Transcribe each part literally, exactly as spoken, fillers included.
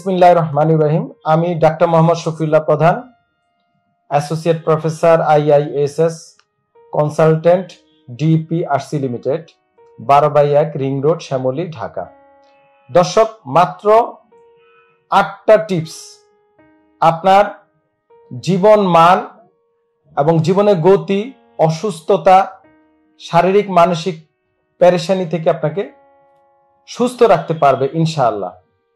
বিসমিল্লাহির রহমানির রহিম। আমি ডাক্তার মোহাম্মদ শফিউল্লাহ প্রধান, associate professor IISS consultant DPRC limited, বারো বাই এক রিং রোড, শ্যামলী, ঢাকা। দর্শক, মাত্র আটটা টিপস আপনার জীবন মান এবং জীবনের গতি, অসুস্থতা, শারীরিক মানসিক পেরেশানি থেকে আপনাকে সুস্থ রাখতে পারবে ইনশাআল্লাহ।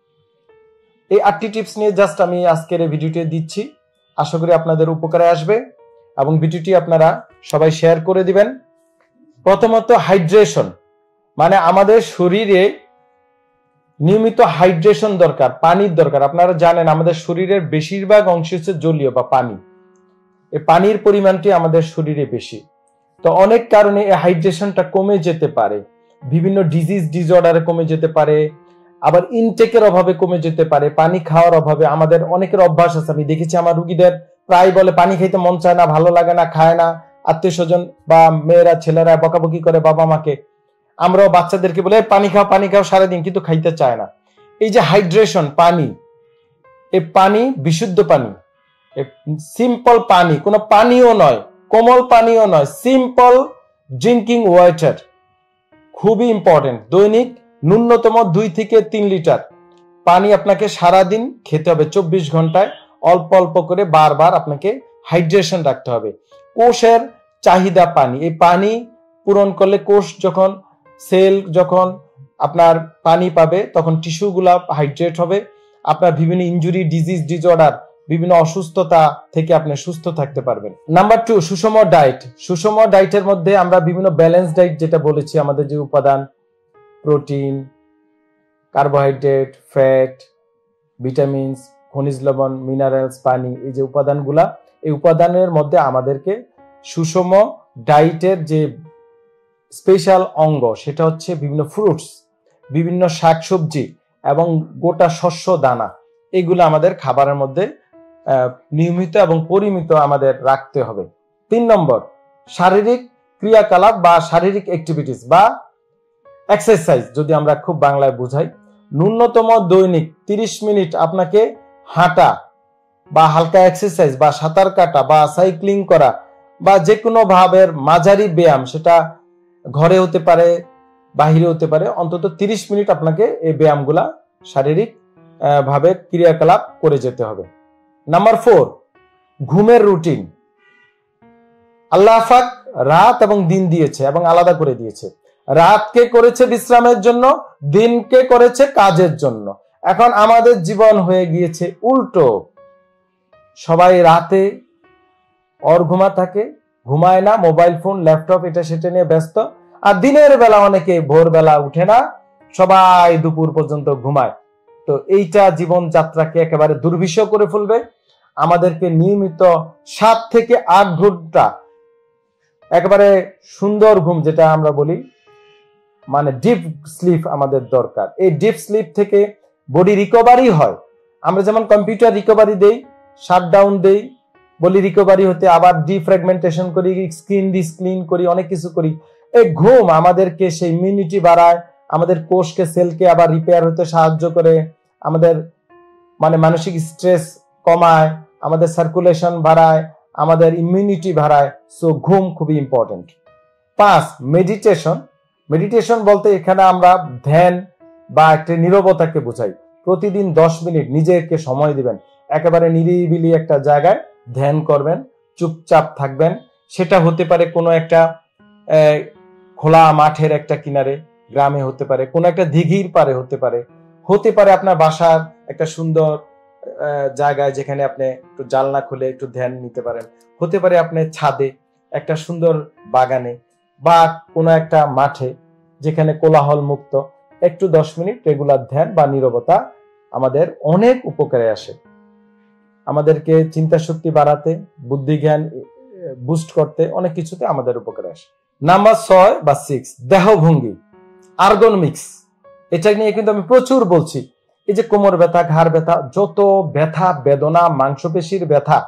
এই আটটি টিপস নিয়ে জাস্ট আমি আজকের এই ভিডিওটি দিচ্ছি। আশা করি আপনাদের উপকারে আসবে এবং ভিডিওটি আপনারা সবাই শেয়ার করে দিবেন। প্রথমত হাইড্রেশন, মানে আমাদের শরীরে নিয়মিত হাইড্রেশন দরকার, পানির দরকার। আপনারা জানেন আমাদের শরীরের বেশিরভাগ অংশ হচ্ছে জলীয় বা পানি। এই পানির পরিমাণটি আমাদের শরীরে বেশি, তো অনেক কারণে এই হাইড্রেশনটা কমে যেতে পারে। বিভিন্ন ডিজিজ ডিসঅর্ডারে কমে যেতে পারে, আবার ইনটেকের অভাবে কমে যেতে পারে, পানি খাওয়ার অভাবে। আমাদের অনেকের অভ্যাস আছে, আমি দেখেছি আমার রুগীদের প্রায় বলে পানি খাইতে মন চায় না, ভালো লাগে না, খায় না। আত্মীয় স্বজন বা মেয়েরা ছেলেরা বকাবকি করে বাবা মাকে, আমরাও বাচ্চাদেরকে বলে পানি খাও পানি খাও সারাদিন, কিন্তু খাইতে চায় না। এই যে হাইড্রেশন, পানি, এই পানি বিশুদ্ধ পানি, সিম্পল পানি, কোনো পানিও নয়, কোমল পানিও নয়, সিম্পল ড্রিঙ্কিং ওয়াটার খুবই ইম্পর্টেন্ট। দৈনিক ন্যূনতম দুই থেকে তিন লিটার পানি আপনাকে সারাদিন খেতে হবে। চব্বিশ ঘন্টায় অল্প অল্প করে বারবার আপনাকে হাইড্রেশন রাখতে হবে। কোষের চাহিদা পানি, এই পানি পূরণ করলে কোষ যখন সেল যখন আপনার পানি পাবে তখন টিস্যুগুলা হাইড্রেট হবে। আপনার বিভিন্ন ইনজুরি, ডিজিজ, ডিসঅর্ডার, বিভিন্ন অসুস্থতা থেকে আপনি সুস্থ থাকতে পারবেন। নাম্বার টু, সুষম ডায়েট। সুষম ডায়েটের মধ্যে আমরা বিভিন্ন ব্যালেন্স ডায়েট যেটা বলেছি, আমাদের যে উপাদান প্রোটিন, কার্বোহাইড্রেট, ফ্যাট, ভিটামিনস, খনিজ লবণ, মিনারেলস, পানি, এই যে উপাদানগুলা, এই উপাদানের মধ্যে আমাদেরকে সুষম ডায়েটের যে স্পেশাল অঙ্গ সেটা হচ্ছে বিভিন্ন ফ্রুটস, বিভিন্ন শাকসবজি এবং গোটা শস্য দানা। এগুলো আমাদের খাবারের মধ্যে নিয়মিত এবং পরিমিত আমাদের রাখতে হবে। তিন নম্বর, শারীরিক ক্রিয়াকলাপ বা শারীরিক অ্যাক্টিভিটিস বা এক্সারসাইজ যদি আমরা খুব বাংলায় বুঝাই, ন্যূনতম দৈনিক তিরিশ মিনিট আপনাকে হাঁটা বা হালকা এক্সারসাইজ বা সাঁতার কাটা বা সাইক্লিং করা বা যে কোনো ভাবের মাঝারি ব্যায়াম, সেটা ঘরে হতে পারে বাহিরে হতে পারে, অন্তত তিরিশ মিনিট আপনাকে এই ব্যায়ামগুলা শারীরিক ভাবে ক্রিয়াকলাপ করে যেতে হবে। নাম্বার ফোর, ঘুমের রুটিন। আল্লাহ পাক রাত এবং দিন দিয়েছে এবং আলাদা করে দিয়েছে। রাতকে করেছে বিশ্রামের জন্য, দিনকে করেছে কাজের জন্য। এখন আমাদের জীবন হয়ে গিয়েছে উল্টো। সবাই রাতে অর ঘুমা থাকে, ঘুমায় না, মোবাইল ফোন, ল্যাপটপ এটা সেটা নিয়ে ব্যস্ত। আর দিনের বেলা অনেকে ভোরবেলা উঠে না, সবাই দুপুর পর্যন্ত ঘুমায়। তো এইটা জীবন যাত্রাকে একেবারে দুর্বিষহ করে ফেলবে। আমাদেরকে নিয়মিত সাত থেকে আট ঘন্টা একেবারে সুন্দর ঘুম, যেটা আমরা বলি মানে ডিপ স্লিপ আমাদের দরকার। এই ডিপ স্লিপ থেকে বডি রিকভারি হয়। আমরা যেমন কম্পিউটার রিকভারি দেই, শাটডাউন দেই, বলি রিকভারি হতে, আবার ডিফ্র্যাগমেন্টেশন করি, স্ক্রিন ডিসক্লিন করি, অনেক কিছু করি। এই ঘুম আমাদেরকে সেই ইমিউনিটি বাড়ায়, আমাদের কোষকে, সেলকে আবার রিপেয়ার হতে সাহায্য করে, আমাদের মানে মানসিক স্ট্রেস কমায়, আমাদের সার্কুলেশন বাড়ায়, আমাদের ইমিউনিটি বাড়ায়। সো ঘুম খুবই ইম্পর্টেন্ট। পাঁচ, মেডিটেশন। মেডিটেশন বলতে এখানে আমরা ধ্যান বা একটা নীরবতাকে বোঝাই। প্রতিদিন দশ মিনিট নিজেকে সময় দিবেন, একেবারে নিরিবিলি একটা জায়গায় ধ্যান করবেন, চুপচাপ থাকবেন। সেটা হতে পারে কোনো একটা খোলা মাঠের একটা কিনারে, গ্রামে হতে পারে, কোনো একটা দিঘির পারে হতে পারে, হতে পারে আপনার বাসার একটা সুন্দর জায়গায় যেখানে আপনি একটু জানলা খুলে একটু ধ্যান নিতে পারেন, হতে পারে আপনি ছাদে একটা সুন্দর বাগানে বা কোনো একটা মাঠে যেখানে কোলাহল মুক্ত একটু দশ মিনিট রেগুলার ধ্যান বা নীরবতা আমাদের অনেক উপকারে আসে। আমাদেরকে চিন্তা শক্তি বাড়াতে, বুদ্ধি জ্ঞান বুস্ট করতে, অনেক কিছুতে আমাদের উপকারে আসে। নাম্বার ছয় বা সিক্স, দেহভঙ্গি, আর্গনমিক্স। এটা নিয়ে কিন্তু আমি প্রচুর বলছি। এই যে কোমর ব্যথা, ঘাড় ব্যথা, যত ব্যথা বেদনা, মাংসপেশির ব্যথা,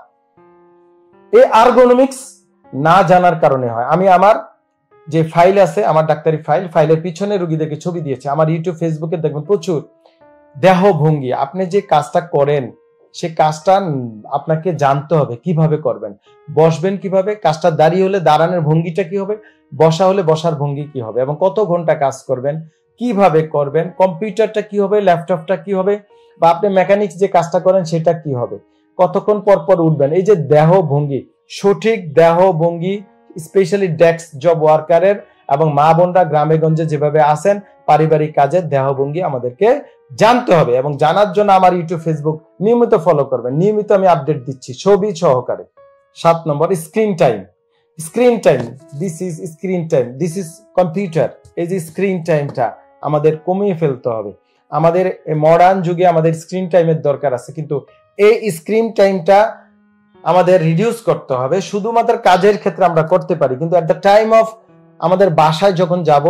এই আর্গোনমিক্স না জানার কারণে হয়। আমি আমার যে ফাইল আছে, আমার ডাক্তারি ফাইল, ফাইলের পিছনে রোগীদেরকে ছবি দিয়েছে। আমার ইউটিউব, ফেসবুকে দেখবেন প্রচুর দেহ ভঙ্গি, আপনি যে কাজটা করেন সে কাজটা আপনাকে জানতে হবে কিভাবে করবেন। বসবেন কিভাবে, কাজটা দাঁড়িয়ে হলে দাঁড়ানোর ভঙ্গিটা কি হবে, বসা হলে বসার ভঙ্গি কি হবে, এবং কত ঘন্টা কাজ করবেন, কিভাবে করবেন, কম্পিউটারটা কি হবে, ল্যাপটপটা কি হবে, বা আপনি মেকানিক্স যে কাজটা করেন সেটা কি হবে, কতক্ষণ পর পর উঠবেন। এই যে দেহ ভঙ্গি, সঠিক দেহ ভঙ্গি স্পেশালি ডেস্ক জব ওয়ার্কারের এবং মা বোনরা গ্রামে গঞ্জে যেভাবে আসেন পারিবারিক কাজের দেহ ভঙ্গি আমাদেরকে জানতে হবে, এবং জানার জন্য আমার ইউটিউব ফেসবুক নিয়মিত ফলো করবেন। নিয়মিত আমি আপডেট দিচ্ছি ছবি সহকারে। সাত নম্বর screen time. Screen time, this is screen time, this is computer. এই যে স্ক্রিন টাইমটা আমাদের কমিয়ে ফেলতে হবে। আমাদের মডার্ন যুগে আমাদের স্ক্রিন টাইমের দরকার আছে, কিন্তু এই স্ক্রিন টাইমটা আমাদের রিডিউস করতে হবে। শুধুমাত্র কাজের ক্ষেত্রে আমরা করতে পারি, কিন্তু এট দ্য টাইম অফ আমাদের বাসায় যখন যাব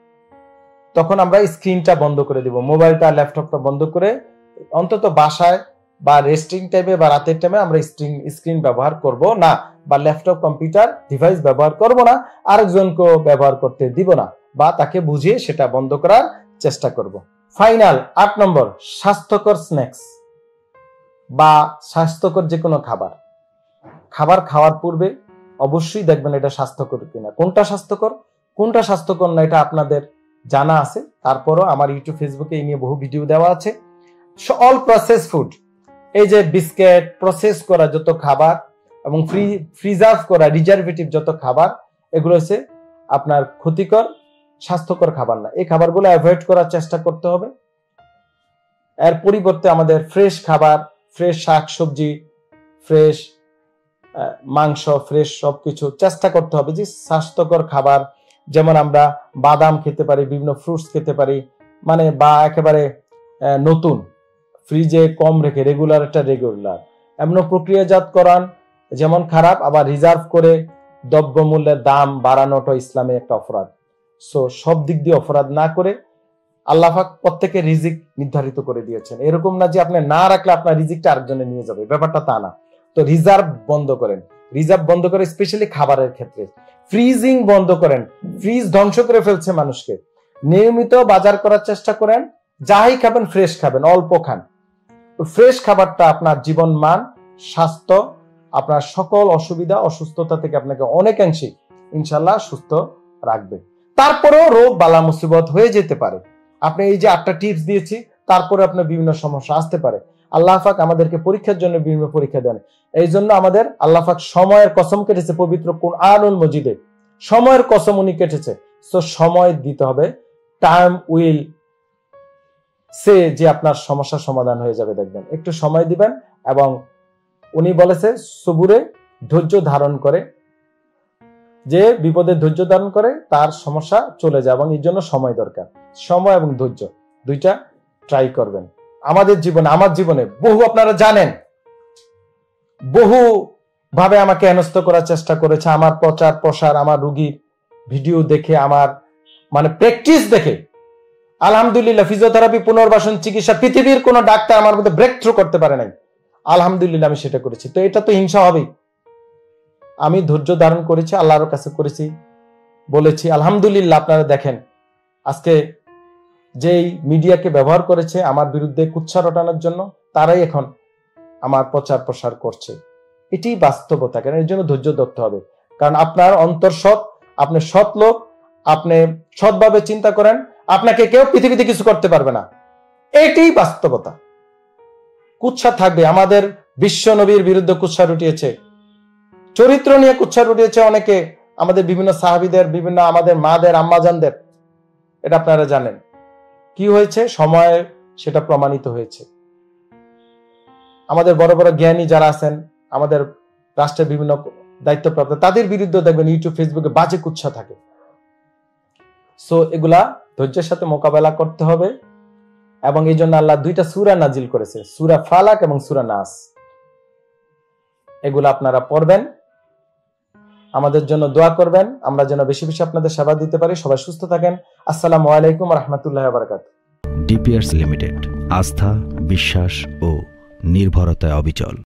তখন আমরা স্ক্রিনটা বন্ধ করে দিব, মোবাইলটা ল্যাপটপটা বন্ধ করে অন্তত বাসায় বা রেস্টিং টাইমে বা রাতের টাইমে আমরা স্ক্রিন স্ক্রিন ব্যবহার করব না, বা ল্যাপটপ কম্পিউটার ডিভাইস ব্যবহার করব না, আরেকজনকে ব্যবহার করতে দিব না, বা তাকে বুঝিয়ে সেটা বন্ধ করার চেষ্টা করব। ফাইনাল আট নম্বর, স্বাস্থ্যকর স্ন্যাক্স বা স্বাস্থ্যকর যে কোনো খাবার। খাবার খাওয়ার পূর্বে অবশ্যই দেখবেন এটা স্বাস্থ্যকর কিনা, কোনটা স্বাস্থ্যকর কোনটা স্বাস্থ্যকর না এটা আপনাদের জানা আছে। তারপরও আমার ইউটিউব ফেসবুকে এই নিয়ে বহু ভিডিও দেওয়া আছে। অল প্রসেস ফুড, এই যে বিস্কিট, প্রসেস করা যত খাবার এবং ফ্রি প্রিজার্ভ করা রিজার্ভেটিভ যত খাবার, এগুলো হচ্ছে আপনার ক্ষতিকর, স্বাস্থ্যকর খাবার না। এই খাবারগুলো অ্যাভয়েড করার চেষ্টা করতে হবে। এর পরিবর্তে আমাদের ফ্রেশ খাবার, ফ্রেশ শাকসবজি, ফ্রেশ মাংস, ফ্রেশ সবকিছু চেষ্টা করতে হবে যে স্বাস্থ্যকর খাবার, যেমন আমরা বাদাম খেতে পারি, বিভিন্ন ফ্রুটস খেতে পারি, মানে বা একেবারে নতুন ফ্রিজে কম রেখে রেগুলার একটা রেগুলার, এমন প্রক্রিয়াজাতকরণ যেমন খারাপ, আবার রিজার্ভ করে দ্রব্যমূল্যের দাম বাড়ানোটা ইসলামে একটা অপরাধ। সো সব দিক দিয়ে অপরাধ না করে আল্লাহ পাক প্রত্যেকের রিজিক নির্ধারিত করে দিয়েছেন। এরকম না যে আপনি না রাখলে আপনার রিজিকটা আরেকজনে নিয়ে যাবে, ব্যাপারটা তা না। তো রিজার্ভ বন্ধ করেন, রিজার্ভ বন্ধ করে স্পেশালি খাবারের ক্ষেত্রে। ফ্রিজিং বন্ধ করেন, ফ্রিজ ধ্বংস করে ফেলছে মানুষকে। নিয়মিত বাজার করার চেষ্টা করেন, যাই খাবেন ফ্রেশ খাবেন, অল্প খান। ফ্রেশ খাবারটা আপনার জীবন মান, স্বাস্থ্য, আপনার সকল অসুবিধা অসুস্থতা থেকে আপনাকে অনেকাংশে ইনশাল্লাহ সুস্থ রাখবে। তারপরেও রোগ বালা মুসিবত হয়ে যেতে পারে। আপনি এই যে আটটা টিপস দিয়েছি, তারপরে আপনার বিভিন্ন সমস্যা আসতে পারে। আল্লাহ পাক আমাদেরকে পরীক্ষার জন্য বিভিন্ন পরীক্ষা দেন। এই জন্য আমাদের আল্লাহ পাক সময়ের কসম কেটেছে পবিত্র কুরআনুল মজিদে, সময়ের কসম উনি কেটেছে। সো সময় দিতে হবে, টাইম উইল সে যে আপনার সমস্যার সমাধান হয়ে যাবে, দেখবেন একটু সময় দিবেন। এবং উনি বলেছে সবুরে ধৈর্য ধারণ করে, যে বিপদে ধৈর্য ধারণ করে তার সমস্যা চলে যায়, এবং এর জন্য সময় দরকার। সময় এবং ধৈর্য দুইটা ট্রাই করবেন। আমাদের জীবনে, আমার জীবনে বহু, আপনারা জানেন, বহু ভাবে আমাকে হেনস্থ করার চেষ্টা করেছে। আমার প্রচার প্রসার, আমার রোগীর ভিডিও দেখে, আমার মানে প্র্যাকটিস দেখে, আলহামদুলিল্লাহ ফিজিওথেরাপি, পুনর্বাসন চিকিৎসা পৃথিবীর কোন ডাক্তার আমার মধ্যে ব্রেক থ্রু করতে পারে নাই। আলহামদুলিল্লাহ আমি সেটা করেছি। তো এটা তো হিংসা হবেই। আমি ধৈর্য ধারণ করেছি, আল্লাহর কাছে করেছি, বলেছি আলহামদুলিল্লাহ। আপনারা দেখেন আজকে যেই মিডিয়াকে ব্যবহার করেছে আমার বিরুদ্ধে কুৎসা রটানোর জন্য, তারাই এখন আমার প্রচার প্রসার করছে। এটি বাস্তবতা। কারণ এর জন্য ধৈর্য ধরতে হবে, কারণ আপনার অন্তর সৎ, আপনি সৎ লোক, আপনি সৎভাবে চিন্তা করেন, আপনাকে কেউ পৃথিবীতে কিছু করতে পারবে না। এটাই বাস্তবতা। কুৎসা থাকবে। আমাদের বিশ্ব নবীর বিরুদ্ধে কুৎসা রটিয়েছে, চরিত্র নিয়ে কুৎসা রটিয়েছে অনেকে, আমাদের বিভিন্ন সাহাবীদের, বিভিন্ন আমাদের মাদের, আম্মাজানদের। এটা আপনারা জানেন কি হয়েছে, সময়ে সেটা প্রমাণিত হয়েছে। আমাদের বড় বড় জ্ঞানী যারা আছেন, আমাদের রাষ্ট্রের বিভিন্ন দায়িত্বপ্রাপ্ত, তাদের বিরুদ্ধে দেখবেন ইউটিউব ফেসবুকে বাজে কুৎসা থাকে। সো এগুলা ধৈর্যের সাথে মোকাবেলা করতে হবে। এবং এই জন্য আল্লাহ দুইটা সূরা নাজিল করেছে, সূরা ফালাক এবং সূরা নাস। এগুলা আপনারা পড়বেন, আমাদের জন্য দোয়া করবেন, আমরা যেন বেশি বেশি আপনাদের সেবা দিতে পারি। সবাই সুস্থ থাকেন। আসসালামু আলাইকুম ওয়া রাহমাতুল্লাহি ওয়া বারাকাতুহু। ডিপিআরস লিমিটেড, আস্থা, বিশ্বাস ও নির্ভরতায় অবিচল।